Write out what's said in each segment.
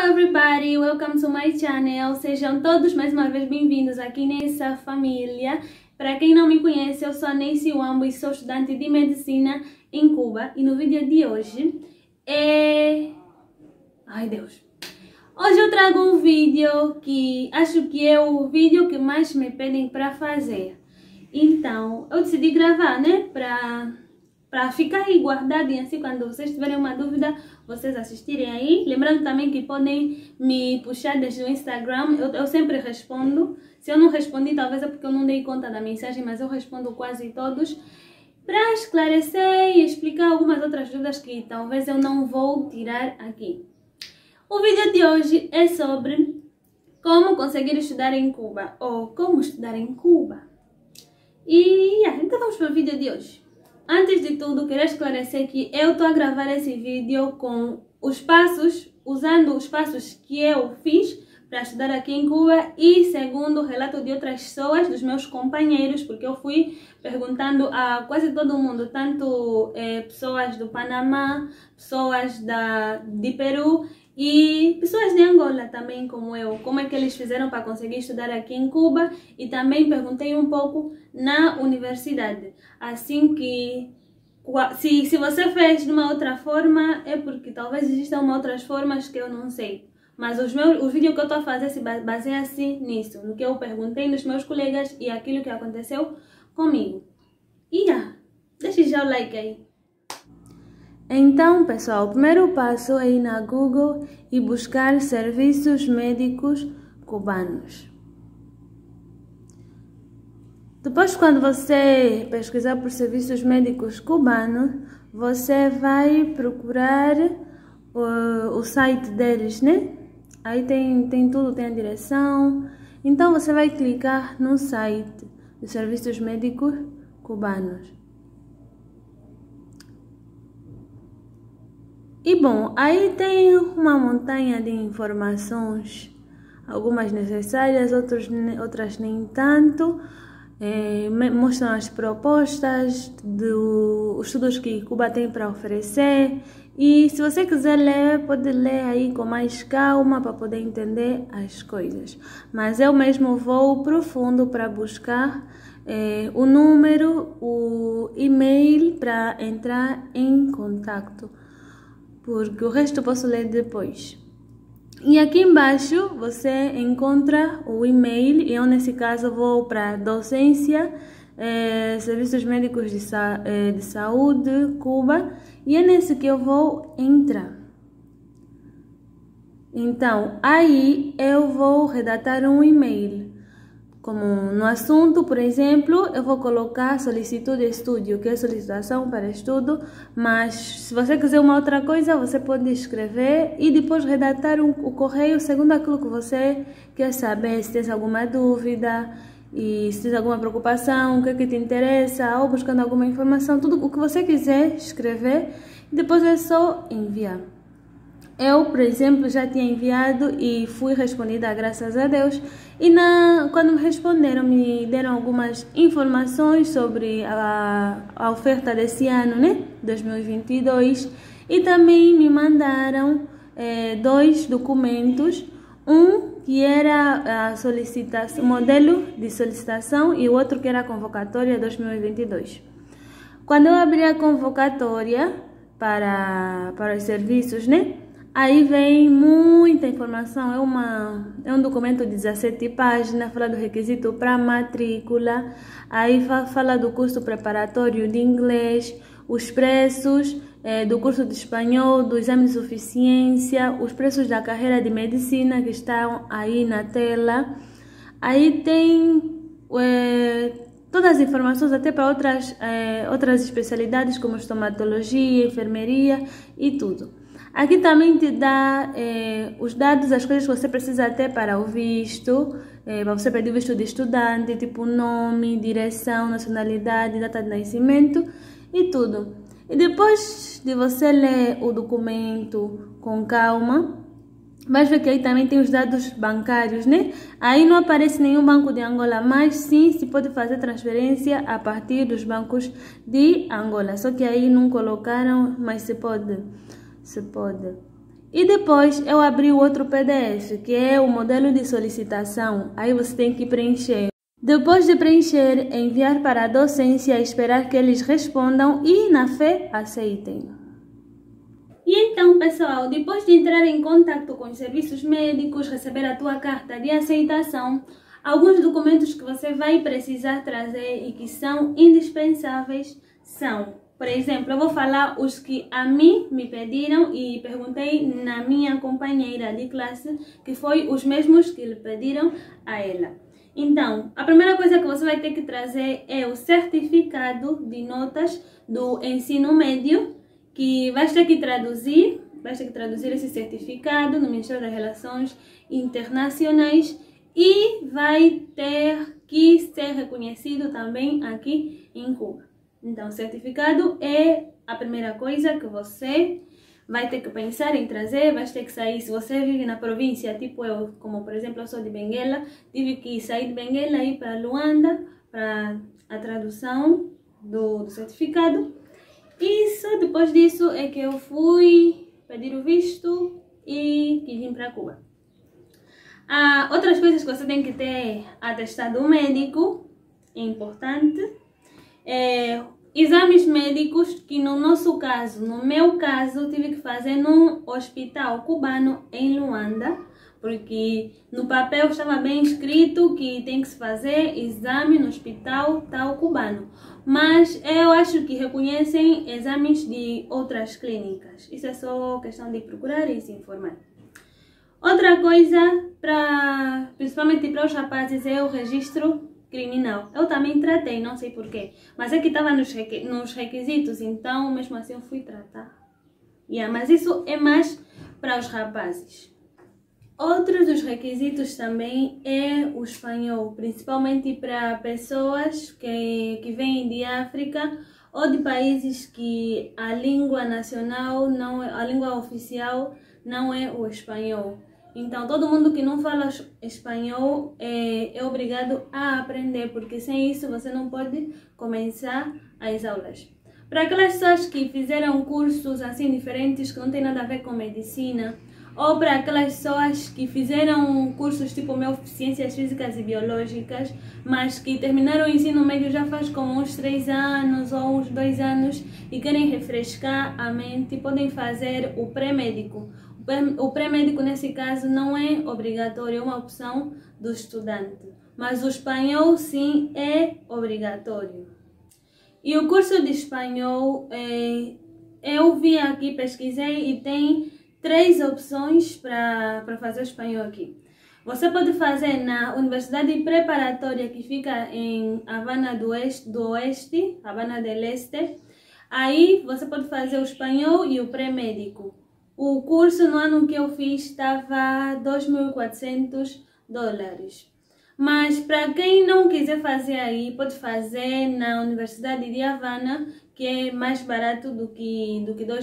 everybody, welcome to my channel. Sejam todos mais uma vez bem-vindos aqui nessa família. Para quem não me conhece, eu sou a Neisy Wambo e sou estudante de medicina em Cuba. E no vídeo de hoje Hoje eu trago um vídeo que acho que é o vídeo que mais me pedem para fazer. Então, eu decidi gravar, né? Para ficar aí guardado e assim quando vocês tiverem uma dúvida, vocês assistirem aí. Lembrando também que podem me puxar desde o Instagram, eu sempre respondo. Se eu não respondi, talvez é porque eu não dei conta da mensagem, mas eu respondo quase todos. Para esclarecer e explicar algumas outras dúvidas que talvez eu não vou tirar aqui. O vídeo de hoje é sobre como conseguir estudar em Cuba, ou como estudar em Cuba. Então vamos para o vídeo de hoje. Antes de tudo, quero esclarecer que eu estou a gravar esse vídeo com os passos, usando os passos que eu fiz para estudar aqui em Cuba e segundo o relato de outras pessoas, dos meus companheiros, porque eu fui perguntando a quase todo mundo, tanto pessoas do Panamá, pessoas de Peru e pessoas de Angola também, como eu, como é que eles fizeram para conseguir estudar aqui em Cuba, e também perguntei um pouco na universidade. Assim que, se você fez de uma outra forma, é porque talvez existam outras formas que eu não sei. Mas o vídeo que eu estou a fazer se baseia assim nisso, no que eu perguntei nos meus colegas e aquilo que aconteceu comigo. Deixe já o like aí. Então, pessoal, o primeiro passo é ir na Google e buscar serviços médicos cubanos. Depois, quando você pesquisar por serviços médicos cubanos, você vai procurar o site deles, né? Aí tem tudo, tem a direção. Então, você vai clicar no site dos serviços médicos cubanos. E bom, aí tem uma montanha de informações, algumas necessárias, outras nem tanto. Mostram as propostas dos estudos que Cuba tem para oferecer. E se você quiser ler, pode ler aí com mais calma para poder entender as coisas. Mas eu mesmo vou profundo para buscar o número, o e-mail para entrar em contato. Porque o resto eu posso ler depois. E aqui embaixo você encontra o e-mail, e eu nesse caso vou para docência, serviços médicos de saúde, Cuba, e é nesse que eu vou entrar. Então, aí eu vou redatar um e-mail. Como no assunto, por exemplo, eu vou colocar solicitude de estudo, que é solicitação para estudo, mas se você quiser uma outra coisa, você pode escrever e depois redatar o correio segundo aquilo que você quer saber, se tem alguma dúvida e se tem alguma preocupação, o que te interessa, ou buscando alguma informação, tudo o que você quiser escrever, e depois é só enviar. Eu, por exemplo, já tinha enviado e fui respondida, graças a Deus. E quando me responderam, me deram algumas informações sobre a oferta desse ano, né? 2022. E também me mandaram 2 documentos. Um que era a solicitação, modelo de solicitação, e o outro que era a convocatória 2022. Quando eu abri a convocatória para os serviços, né? Aí vem muita informação, é um documento de 17 páginas, fala do requisito para matrícula, aí fala do curso preparatório de inglês, os preços do curso de espanhol, do exame de suficiência, os preços da carreira de medicina que estão aí na tela. Aí tem todas as informações até para outras especialidades como estomatologia, enfermeria e tudo. Aqui também te dá os dados, as coisas que você precisa ter para o visto, para você pedir o visto de estudante, tipo nome, direção, nacionalidade, data de nascimento e tudo. E depois de você ler o documento com calma, vai ver que aí também tem os dados bancários, né? Aí não aparece nenhum banco de Angola, mas sim se pode fazer transferência a partir dos bancos de Angola. Só que aí não colocaram, mas se pode. E depois eu abri o outro PDF, que é o modelo de solicitação. Aí você tem que preencher. Depois de preencher, enviar para a docência, esperar que eles respondam e, na fé, aceitem. E então, pessoal, depois de entrar em contato com os serviços médicos, receber a tua carta de aceitação, alguns documentos que você vai precisar trazer e que são indispensáveis são, por exemplo, eu vou falar os que a mim me pediram e perguntei na minha companheira de classe, que foi os mesmos que lhe pediram a ela. Então, a primeira coisa que você vai ter que trazer é o certificado de notas do ensino médio, que vais ter que traduzir esse certificado no Ministério das Relações Internacionais e vai ter que ser reconhecido também aqui em Cuba. Então, o certificado é a primeira coisa que você vai ter que pensar em trazer, vai ter que sair. Se você vive na província, tipo eu, como por exemplo eu sou de Benguela, tive que sair de Benguela e ir para Luanda para a tradução do certificado. E só depois disso é que eu fui pedir o visto e quis vir para Cuba. Outras coisas que você tem que ter: atestado médico, é importante. Exames médicos, que no meu caso, tive que fazer num hospital cubano em Luanda, porque no papel estava bem escrito que tem que se fazer exame no hospital tal cubano. Mas eu acho que reconhecem exames de outras clínicas. Isso é só questão de procurar e se informar. Outra coisa, principalmente para os rapazes, é o registro criminal. Eu também tratei, não sei porquê, mas é que estava nos requisitos, então mesmo assim eu fui tratar. Mas isso é mais para os rapazes. Outro dos requisitos também é o espanhol, principalmente para pessoas que vêm de África ou de países que a língua nacional, a língua oficial não é o espanhol. Então, todo mundo que não fala espanhol é obrigado a aprender, porque sem isso você não pode começar as aulas. Para aquelas pessoas que fizeram cursos assim diferentes, que não tem nada a ver com medicina, ou para aquelas pessoas que fizeram cursos tipo Ciências Físicas e Biológicas, mas que terminaram o ensino médio já faz como uns 3 anos ou uns 2 anos e querem refrescar a mente, podem fazer o pré-médico. O pré-médico, nesse caso, não é obrigatório, é uma opção do estudante. Mas o espanhol, sim, é obrigatório. E o curso de espanhol, eu vi aqui, pesquisei e tem 3 opções para fazer o espanhol aqui. Você pode fazer na Universidade Preparatória, que fica em Havana do Oeste, Havana del Este. Aí você pode fazer o espanhol e o pré-médico. O curso no ano que eu fiz estava $2.400. Mas para quem não quiser fazer aí, pode fazer na Universidade de Havana, que é mais barato do que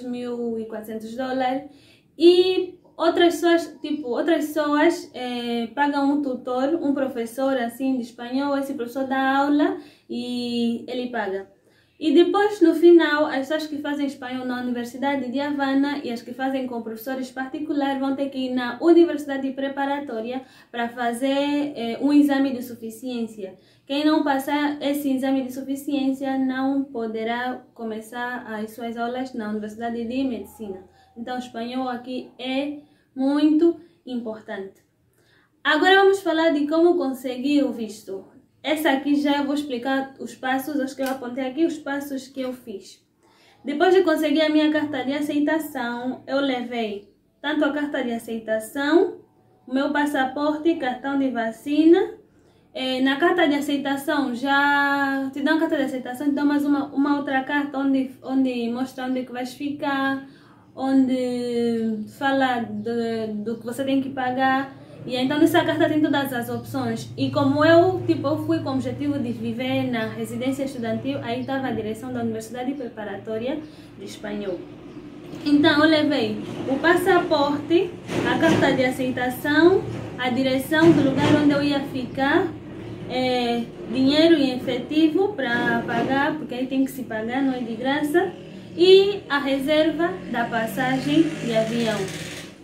$2.400. E outras pessoas pagam um tutor, um professor assim de espanhol, esse professor dá aula e ele paga. E depois, no final, as pessoas que fazem espanhol na Universidade de Havana e as que fazem com professores particulares vão ter que ir na Universidade Preparatória para fazer um exame de suficiência. Quem não passar esse exame de suficiência não poderá começar as suas aulas na Universidade de Medicina. Então, o espanhol aqui é muito importante. Agora vamos falar de como conseguir o visto. Essa aqui já eu vou explicar os passos, acho que eu apontei aqui os passos que eu fiz. Depois de conseguir a minha carta de aceitação, eu levei tanto a carta de aceitação, o meu passaporte, cartão de vacina. Na carta de aceitação, já te dão a carta de aceitação, te dão mais uma outra carta onde mostra onde que vais ficar, onde fala do que você tem que pagar. E então nessa carta tem todas as opções. E como eu fui com o objetivo de viver na residência estudantil, aí estava a direção da Universidade Preparatória de Espanhol. Então eu levei o passaporte, a carta de aceitação, a direção do lugar onde eu ia ficar, dinheiro em efetivo para pagar, porque aí tem que se pagar, não é de graça, e a reserva da passagem de avião.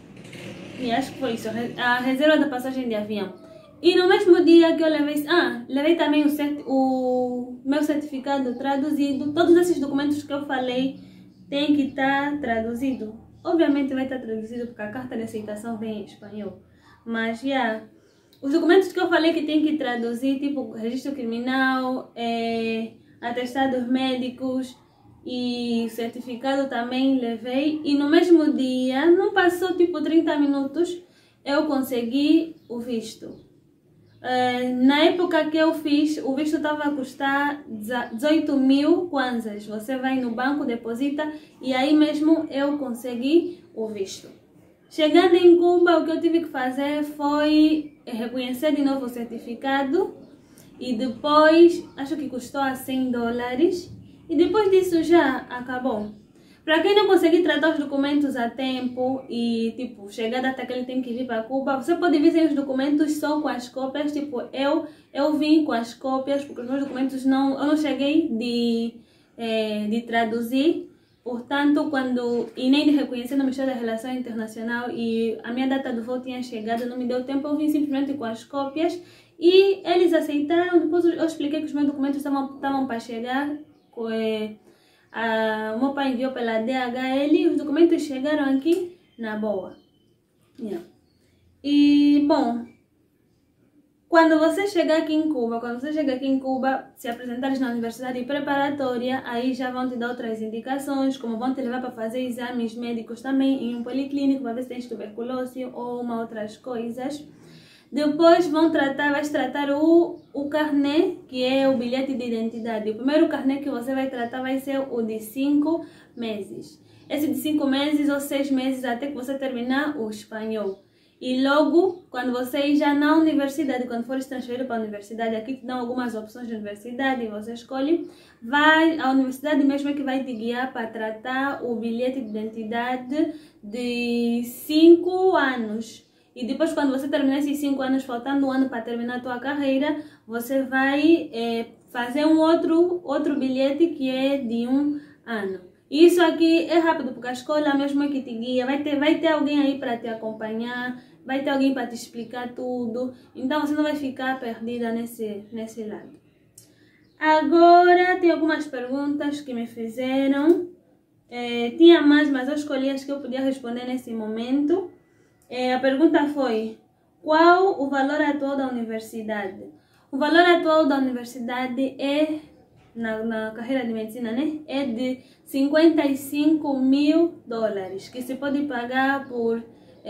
E acho que foi isso, a reserva da passagem de avião. E no mesmo dia que eu levei, levei também o meu certificado traduzido. Todos esses documentos que eu falei tem que estar traduzido. Obviamente vai estar traduzido porque a carta de aceitação vem em espanhol. Mas, os documentos que eu falei que tem que traduzir, tipo registro criminal, atestados médicos e certificado também levei. E no mesmo dia, não passou tipo 30 minutos, eu consegui o visto. Na época que eu fiz, o visto estava a custar 18.000 kwanzas. Você vai no banco, deposita e aí mesmo eu consegui o visto. Chegando em Cuba, o que eu tive que fazer foi reconhecer de novo o certificado e depois, acho que custou a $100 e depois disso já acabou. Para quem não conseguir tratar os documentos a tempo e, tipo, chegar até que ele tem que vir para Cuba, você pode vir sem os documentos só com as cópias. Tipo, eu vim com as cópias, porque os meus documentos eu não cheguei de traduzir. Portanto, e nem de reconhecer no Ministério da Relação Internacional, e a minha data do voo tinha chegado, não me deu tempo, eu vim simplesmente com as cópias e eles aceitaram. Depois eu expliquei que os meus documentos estavam para chegar. O meu pai enviou pela DHL e os documentos chegaram aqui na boa. E, bom, quando você chegar aqui em Cuba, se apresentares na universidade preparatória, aí já vão te dar outras indicações, como vão te levar para fazer exames médicos também em um policlínico, para ver se tens tuberculose ou outras coisas. Depois vais tratar o carnê, que é o bilhete de identidade. O primeiro carnê que você vai tratar vai ser o de 5 meses. Esse de 5 meses ou 6 meses até que você terminar o espanhol. E logo, quando você já na universidade, quando for transferido para a universidade, aqui te dão algumas opções de universidade e você escolhe, a universidade mesmo é que vai te guiar para tratar o bilhete de identidade de 5 anos. E depois, quando você terminar esses 5 anos, faltando um ano para terminar a tua carreira, você vai fazer um outro bilhete que é de 1 ano. Isso aqui é rápido, porque a escola mesmo é que te guia, vai ter alguém aí para te acompanhar, vai ter alguém para te explicar tudo, então você não vai ficar perdida nesse lado. Agora, tem algumas perguntas que me fizeram, tinha mais, mas eu escolhi as que eu podia responder nesse momento. A pergunta foi: qual o valor atual da universidade? O valor atual da universidade é, na carreira de medicina, né? É de $55.000, que se pode pagar por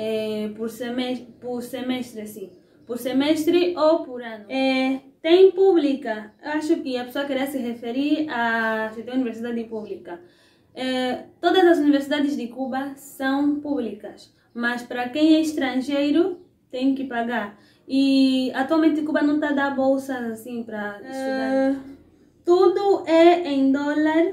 semestre, assim. Por semestre ou por ano. Tem pública. Acho que a pessoa queria se referir a se tem universidade pública. Todas as universidades de Cuba são públicas, mas para quem é estrangeiro tem que pagar. E atualmente Cuba não está dando bolsas assim para estudar. Tudo é em dólar.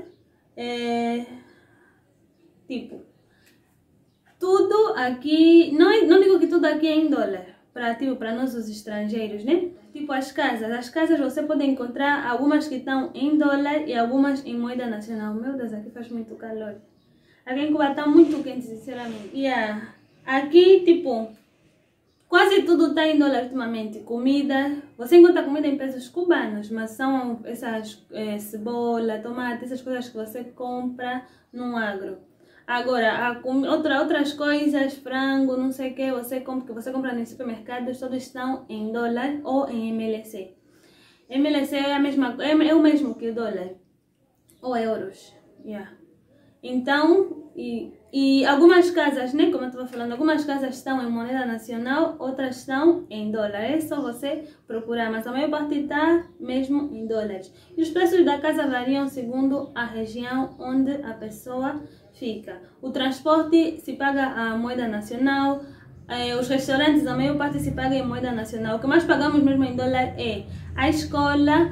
Tipo, tudo aqui, não digo que tudo aqui é em dólar, para nós os estrangeiros, né? Tipo as casas você pode encontrar algumas que estão em dólar e algumas em moeda nacional. Meu Deus, aqui faz muito calor. Aqui em Cuba está muito quente, sinceramente. Aqui, tipo, quase tudo está em dólar ultimamente. Comida, você encontra comida em pesos cubanos, mas são essas cebola, tomate, essas coisas que você compra no agro. Agora, outras coisas, frango, não sei o que você compra nos supermercados, todos estão em dólar ou em MLC. MLC é o mesmo que o dólar, ou euros. Então, e algumas casas, né, como eu estava falando, algumas casas estão em moeda nacional, outras estão em dólar. É só você procurar, mas a maior parte está mesmo em dólares. E os preços da casa variam segundo a região onde a pessoa fica. O transporte se paga a moeda nacional, os restaurantes, a maior parte se paga em moeda nacional. O que mais pagamos mesmo em dólar é a escola,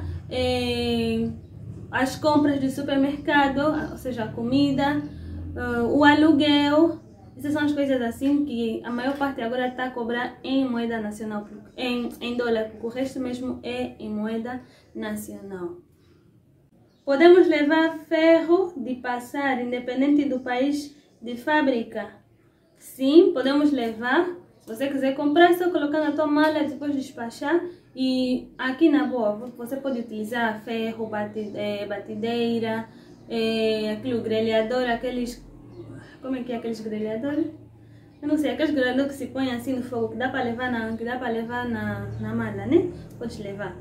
as compras do supermercado, ou seja, a comida, o aluguel. Essas são as coisas assim que a maior parte agora está a cobrar em moeda nacional, em dólar, porque o resto mesmo é em moeda nacional. Podemos levar ferro de passar, independente do país de fábrica? Sim, podemos levar. Se você quiser comprar, é só colocar na tua mala e depois despachar. E aqui na boa, você pode utilizar ferro, batideira, aquele grelhador, aqueles... Como é aqueles grelhadores? Eu não sei, aqueles grelhadores que se põem assim no fogo, que dá para levar na mala, né? Pode levar.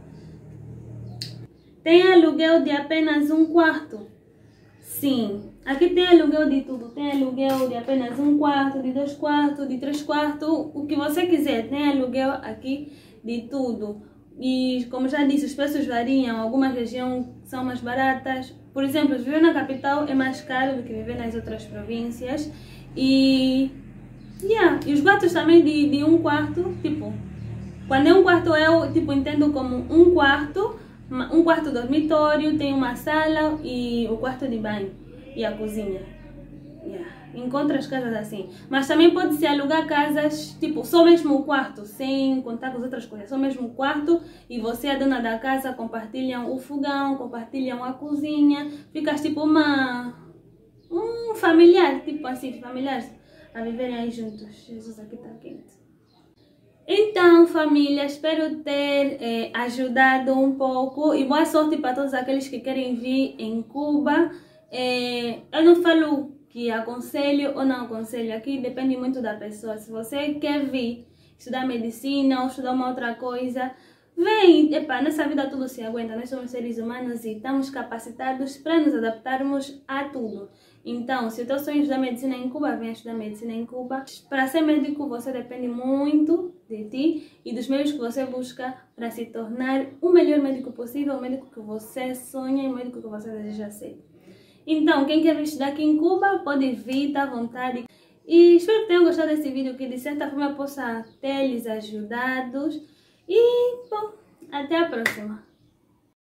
Tem aluguel de apenas 1/4. Sim, aqui tem aluguel de tudo. Tem aluguel de apenas 1/4, de 2/4, de 3/4, o que você quiser. Tem aluguel aqui de tudo. E como já disse, os preços variam. Algumas regiões são mais baratas. Por exemplo, viver na capital é mais caro do que viver nas outras províncias. E os quartos também de 1/4, tipo, quando é 1/4 eu tipo, entendo como 1/4. Um quarto dormitório, tem uma sala e o quarto de banho e a cozinha. Encontra as casas assim. Mas também pode se alugar casas, tipo, só mesmo o quarto, sem contar com as outras coisas. Só mesmo o quarto e você, a dona da casa, compartilham o fogão, compartilham a cozinha. Ficas tipo um familiar, tipo assim, familiares a viverem aí juntos. Jesus, aqui tá quente. Então, família, espero ter ajudado um pouco e boa sorte para todos aqueles que querem vir em Cuba. Eu não falo que aconselho ou não aconselho, aqui depende muito da pessoa. Se você quer vir estudar medicina ou estudar uma outra coisa, vem. Epa, nessa vida tudo se aguenta, nós somos seres humanos e estamos capacitados para nos adaptarmos a tudo. Então, se o teu sonho é estudar medicina em Cuba, vem estudar medicina em Cuba. Para ser médico, você depende muito de ti e dos meios que você busca para se tornar o melhor médico possível, o médico que você sonha e o médico que você deseja ser. Então, quem quer vir estudar aqui em Cuba, pode vir, tá à vontade. E espero que tenham gostado desse vídeo, que de certa forma possa ter lhes ajudado. E, bom, até a próxima.